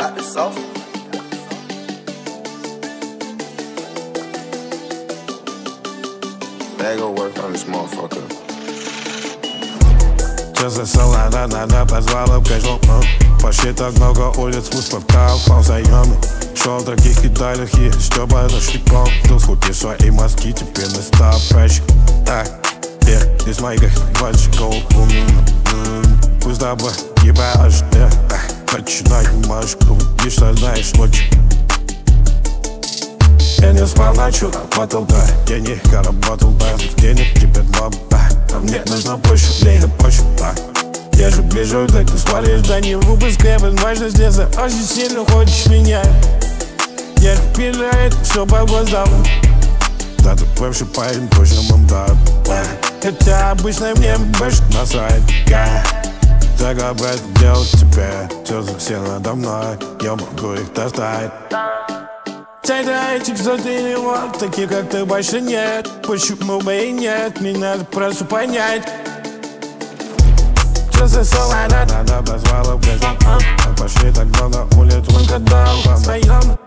Got the sauce. They go work on this motherfucker. Часы салата, надо позвала в кайф. Почти так много улиц, выставка в ползаеме. Шел в таких деталях и чтобы это шлепал. Тут скупи свои мозги, теперь не стал проще. Из моих пальчиков пусть тобой ебашь, начинай немножко, и что знаешь ночью. Я не спал ночью, работал, да, денег, я работал, да, денег теперь много, а мне нужно больше, мне больше, да. Я же ближе, так ты свалишь, да не выпускай, возможность леса, очень сильно хочешь меня. Я пиляет, что по глазам, да ты бывший парень, точно мамда. Хотя обычно мне больше насрать, так об этом делать тебе, чувства все надо мной, я могу их достать. Тогда этих, что ты не мог, таких как ты больше нет. Почему бы и нет, мне надо просто понять. Чувства салата, надо позвала в грязь. Пошли так много улиц, только дал вам своем.